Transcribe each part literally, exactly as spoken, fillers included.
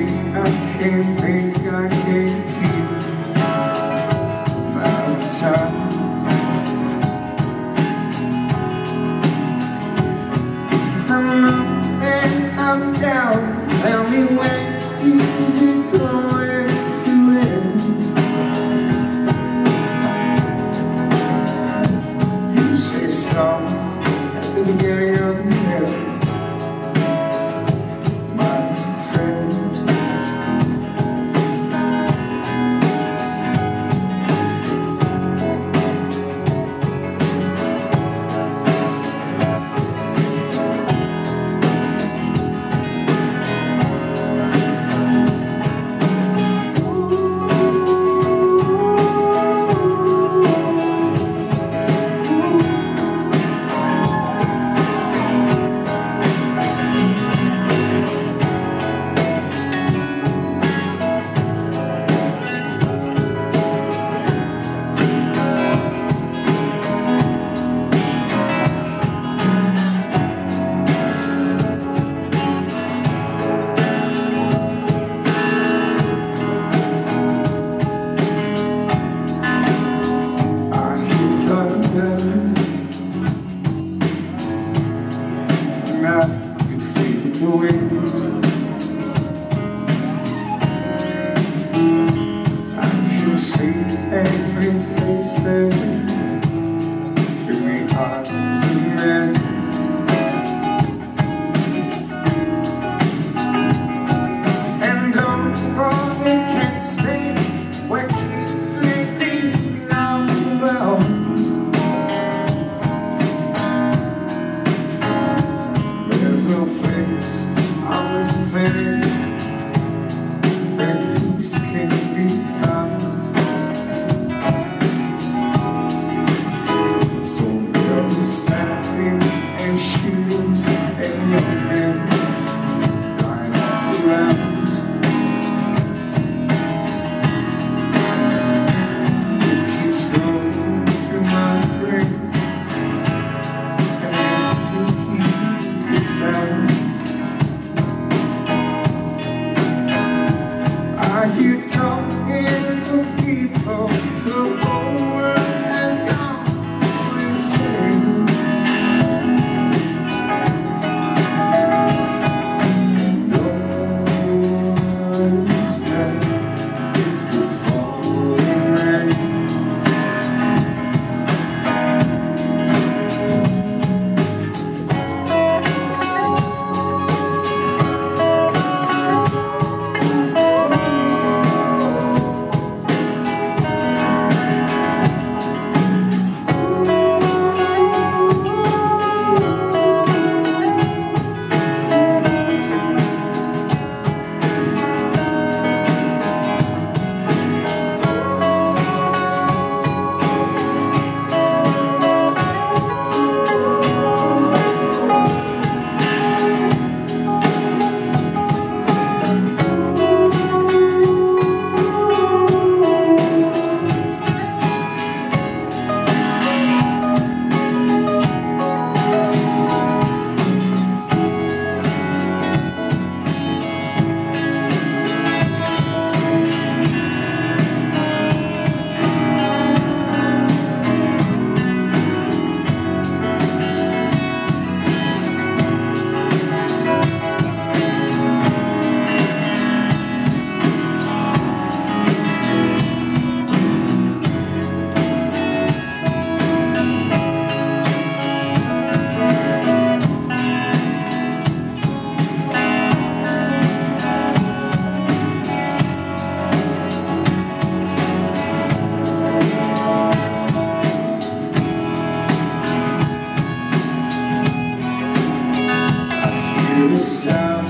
I can't think, I can't feel my time. I'm up and I'm down. Tell me when is it going to end? You say stop at the beginning of the end. I can feel the wind. I can see every face there in the eyes of men. And don't forget, can't stay where kids sleeping on the ground. No place on this planet where peace can be found. So we're standing and shootings and young men lying all around. It keeps going through my brain, and I still hear the sound. I hear talking of people, the whole world has gone insane. Noise that is the falling rain. The sound,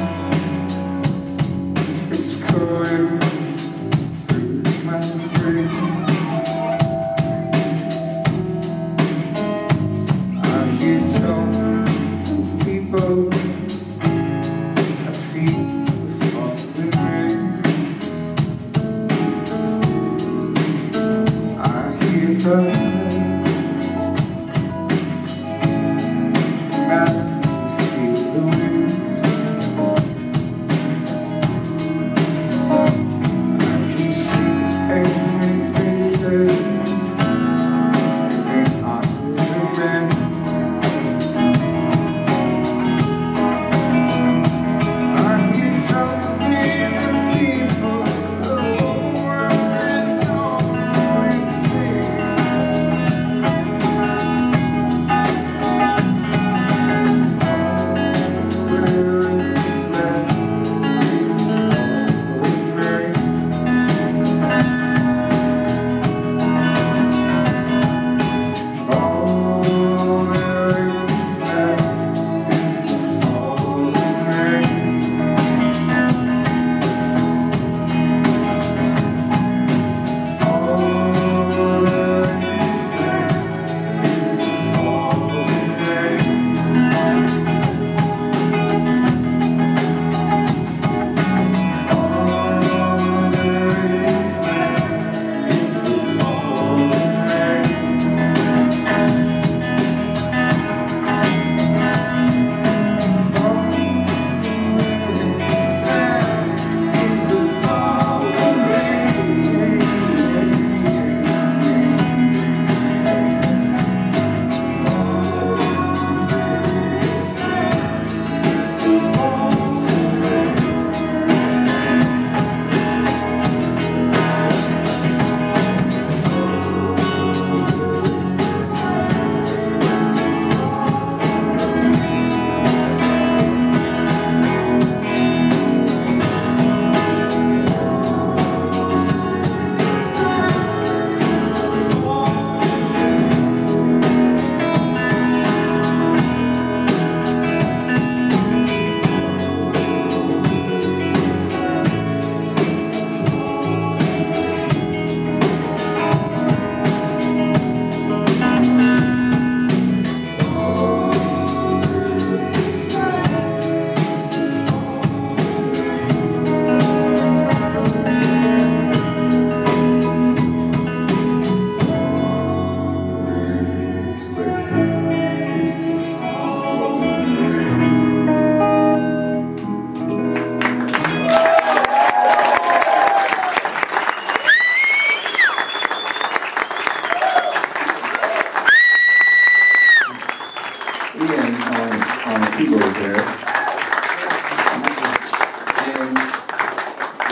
it's going through my brain. I hear talk of people, I feel the falling rain. I hear the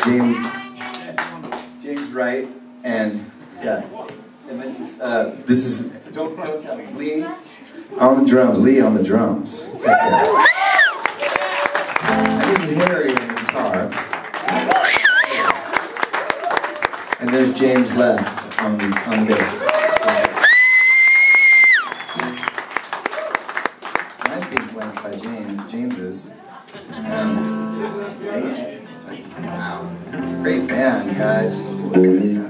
James, James Wright, and yeah, and this is uh, this is don't don't tell me Lee on the drums, Lee on the drums. Okay. And this is Harry on the guitar, and there's James left on on bass. It's nice being flanked by James. James's. Um, Wow. Great band, guys.